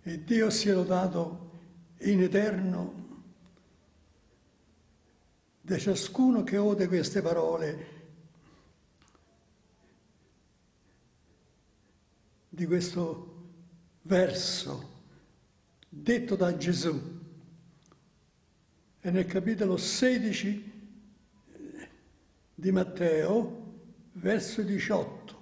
E Dio sia lodato in eterno da ciascuno che ode queste parole di questo verso detto da Gesù. E nel capitolo 16 di Matteo, verso 18.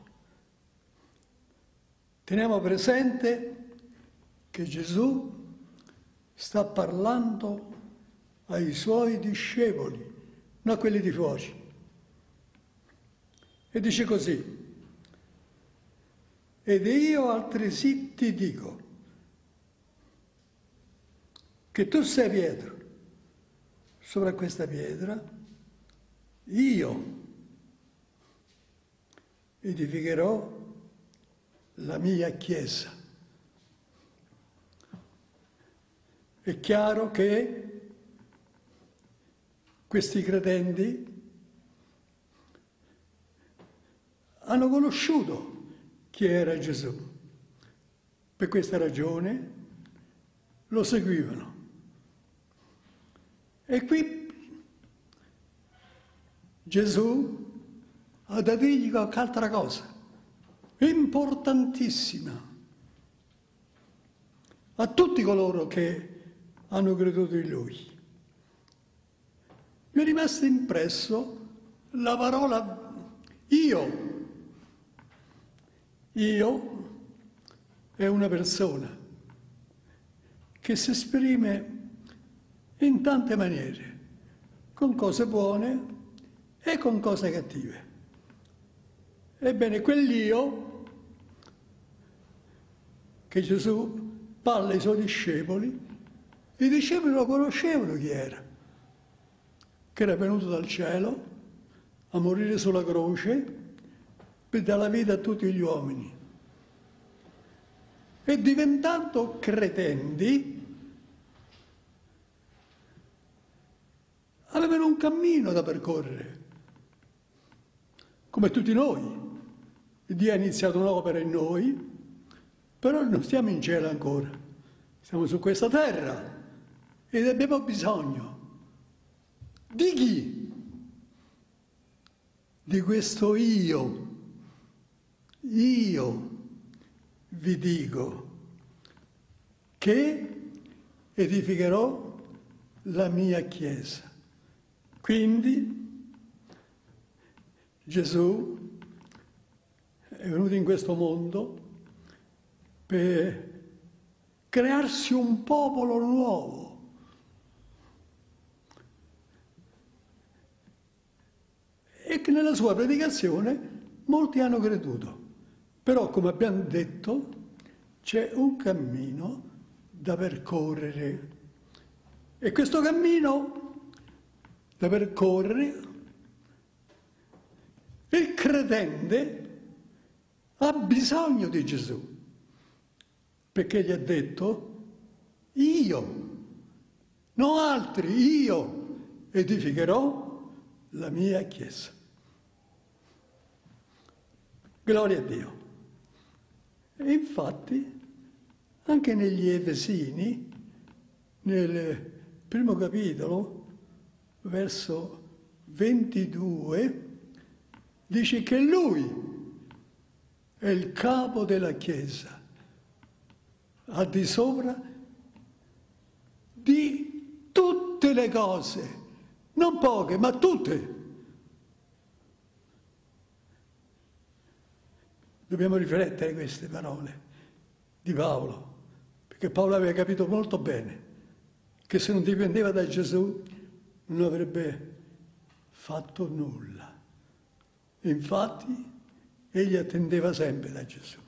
Teniamo presente che Gesù sta parlando ai suoi discepoli, non a quelli di fuori. E dice così: ed io altresì ti dico che tu sei Pietro, sopra questa pietra io edificherò la mia Chiesa. È chiaro che questi credenti hanno conosciuto chi era Gesù. Per questa ragione lo seguivano. E qui Gesù ha da dirgli qualche altra cosa, importantissima, a tutti coloro che hanno creduto in Lui. Mi è rimasta impresso la parola io. Io è una persona che si esprime in tante maniere, con cose buone e con cose cattive. Ebbene, quell'io che Gesù parla ai suoi discepoli, i discepoli lo conoscevano chi era, che era venuto dal cielo a morire sulla croce per dare la vita a tutti gli uomini. E diventando credenti, avevano un cammino da percorrere, come tutti noi. Dio ha iniziato un'opera in noi, però non stiamo in cielo ancora, siamo su questa terra ed abbiamo bisogno di chi? Di questo io. Io vi dico che edificherò la mia Chiesa. Quindi Gesù è venuto in questo mondo per crearsi un popolo nuovo. E che nella sua predicazione molti hanno creduto. Però, come abbiamo detto, c'è un cammino da percorrere. E questo cammino da percorrere, il credente ha bisogno di Gesù, perché gli ha detto: io, non altri, io edificherò la mia Chiesa. Gloria a Dio. E infatti, anche negli Efesini, nel primo capitolo, verso 22, dice che Lui è il capo della Chiesa, al di sopra di tutte le cose, non poche, ma tutte. Dobbiamo riflettere queste parole di Paolo, perché Paolo aveva capito molto bene che se non dipendeva da Gesù non avrebbe fatto nulla. Infatti, egli attendeva sempre da Gesù.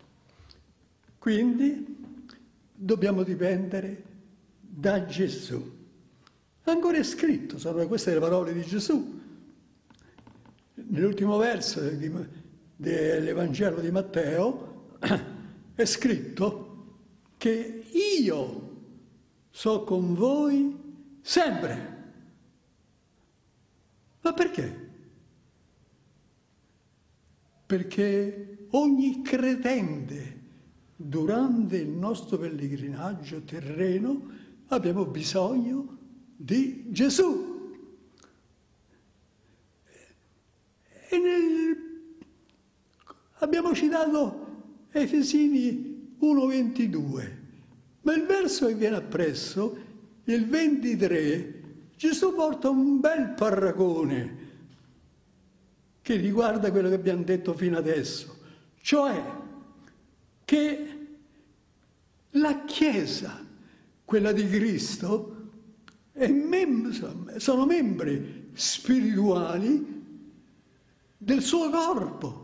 Quindi dobbiamo dipendere da Gesù. Ancora è scritto, sono queste le parole di Gesù. Nell'ultimo verso dell'Evangelo di Matteo è scritto che io sono con voi sempre. Ma perché? Perché ogni credente durante il nostro pellegrinaggio terreno abbiamo bisogno di Gesù. Abbiamo citato Efesini 1,22, ma il verso che viene appresso, il 23, Gesù porta un bel paragone che riguarda quello che abbiamo detto fino adesso, cioè che la Chiesa, quella di Cristo, sono membri spirituali del suo corpo,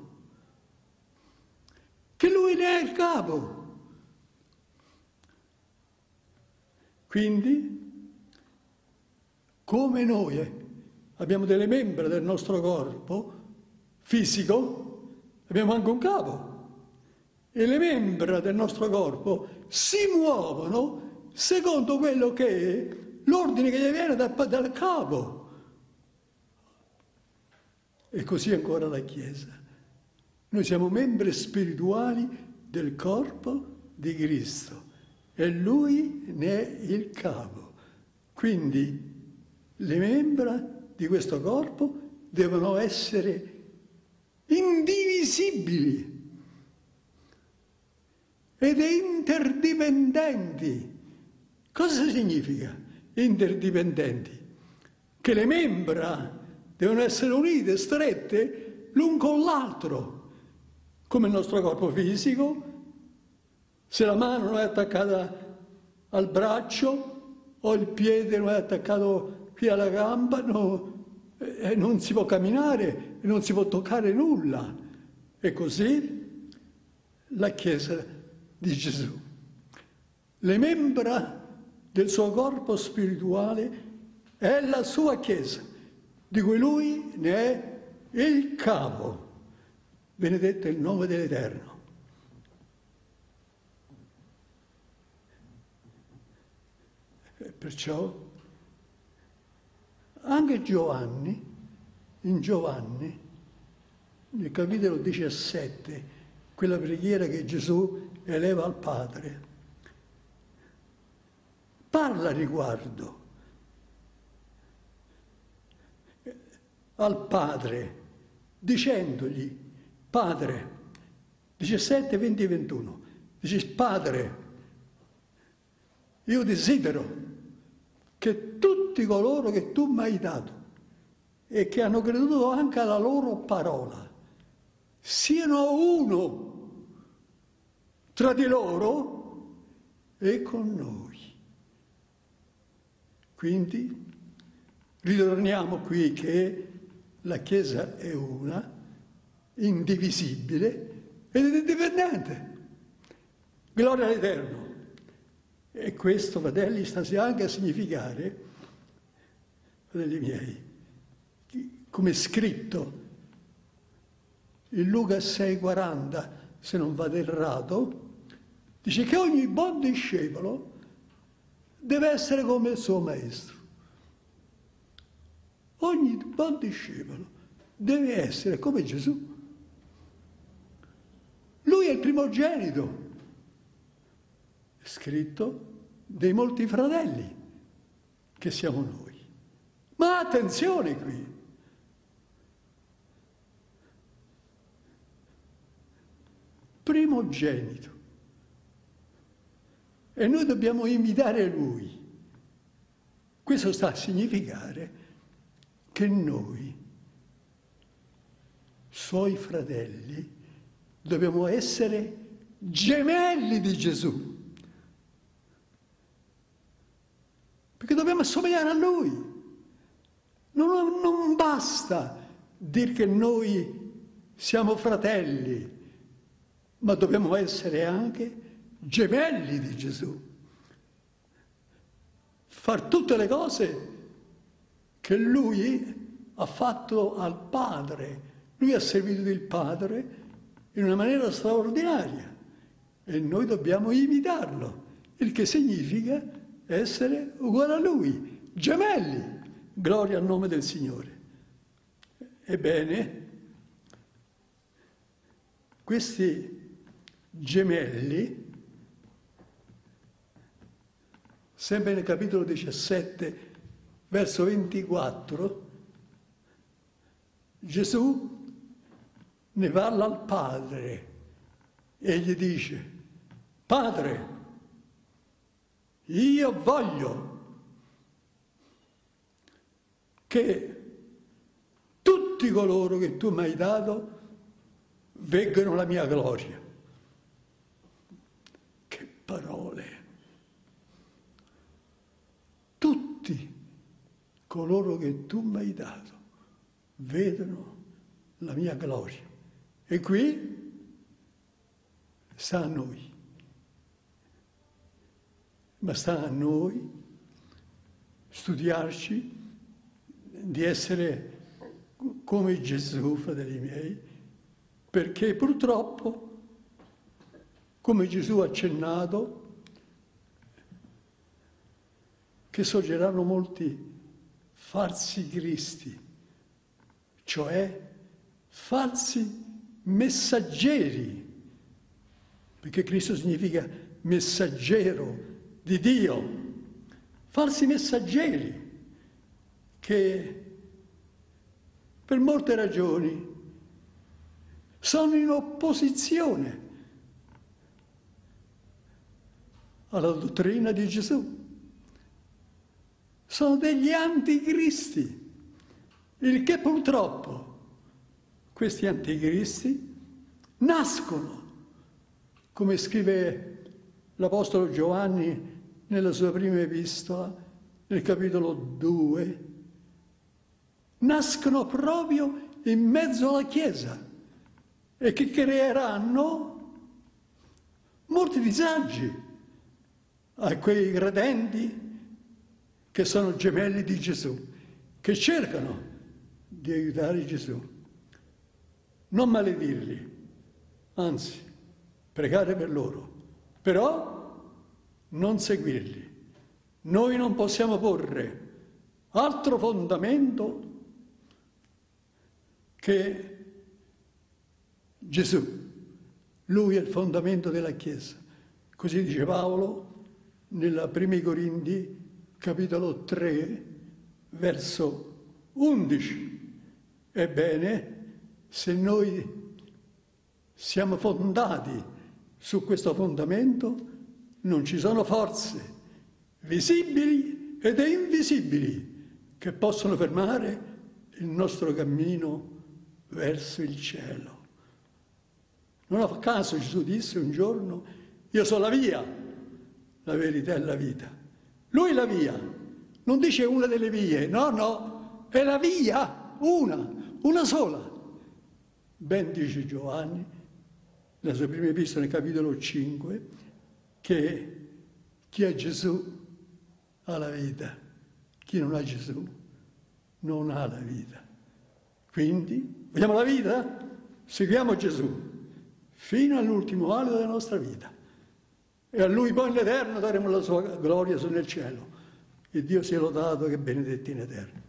che Lui ne è il capo. Quindi, come noi abbiamo delle membra del nostro corpo fisico, abbiamo anche un capo. E le membra del nostro corpo si muovono secondo quello che è l'ordine che gli viene dal capo. E così ancora la Chiesa. Noi siamo membri spirituali del corpo di Cristo e Lui ne è il capo. Quindi le membra di questo corpo devono essere indivisibili ed interdipendenti. Cosa significa interdipendenti? Che le membra devono essere unite, strette, l'un con l'altro, come il nostro corpo fisico. Se la mano non è attaccata al braccio o il piede non è attaccato qui alla gamba, non si può camminare, non si può toccare nulla. E così la Chiesa di Gesù. Le membra del suo corpo spirituale è la sua Chiesa, di cui Lui ne è il capo. Benedetto è il nome dell'Eterno. E perciò anche Giovanni, in Giovanni, nel capitolo 17, quella preghiera che Gesù eleva al Padre, parla riguardo al Padre, dicendogli: Padre, 17, 20 e 21, dice: Padre, io desidero che tutti coloro che tu mi hai dato e che hanno creduto anche alla loro parola siano uno tra di loro e con noi. Quindi ritorniamo qui che la Chiesa è una, indivisibile ed indipendente. Gloria all'Eterno. E questo, fratelli, sta anche a significare, fratelli miei, come è scritto in Luca 6,40, se non vado errato, dice che ogni buon discepolo deve essere come il suo maestro. Ogni buon discepolo deve essere come Gesù. Lui è il primogenito, è scritto, dei molti fratelli che siamo noi. Ma attenzione qui! Primogenito. E noi dobbiamo imitare Lui. Questo sta a significare che noi, Suoi fratelli, dobbiamo essere gemelli di Gesù. Perché dobbiamo assomigliare a Lui. Non basta dire che noi siamo fratelli, ma dobbiamo essere anche gemelli di Gesù. Far tutte le cose che Lui ha fatto al Padre. Lui ha servito il Padre in una maniera straordinaria e noi dobbiamo imitarlo, il che significa essere uguali a Lui, gemelli. Gloria al nome del Signore. Ebbene, questi gemelli sempre nel capitolo 17, verso 24, Gesù ne parla al Padre e gli dice: Padre, io voglio che tutti coloro che tu mi hai dato veggano la mia gloria. Che parole! Tutti coloro che tu mi hai dato vedono la mia gloria. E qui sta a noi. Ma sta a noi studiarci di essere come Gesù, fratelli miei, perché purtroppo, come Gesù ha accennato, che sorgeranno molti falsi cristi, cioè falsi messaggeri, perché Cristo significa messaggero di Dio, falsi messaggeri che per molte ragioni sono in opposizione alla dottrina di Gesù. Sono degli anticristi, il che purtroppo questi anticristi nascono, come scrive l'Apostolo Giovanni nella sua prima epistola, nel capitolo 2, nascono proprio in mezzo alla Chiesa e che creeranno molti disagi a quei credenti che sono gemelli di Gesù, che cercano di aiutare Gesù. Non maledirli, anzi, pregare per loro, però non seguirli. Noi non possiamo porre altro fondamento che Gesù. Lui è il fondamento della Chiesa. Così dice Paolo nella Prima Corinzi, capitolo 3, verso 11. Ebbene, se noi siamo fondati su questo fondamento, non ci sono forze visibili ed invisibili che possono fermare il nostro cammino verso il cielo. Non a caso Gesù disse un giorno: io sono la via, la verità e la vita. Lui è la via, non dice una delle vie, no, è la via, una sola. Ben dice Giovanni, nella sua prima epistola, nel capitolo 5, che chi ha Gesù ha la vita, chi non ha Gesù non ha la vita. Quindi, vogliamo la vita? Seguiamo Gesù fino all'ultimo anno della nostra vita. E a Lui poi in eterno daremo la sua gloria nel cielo. E Dio sia lodato che benedetti in eterno.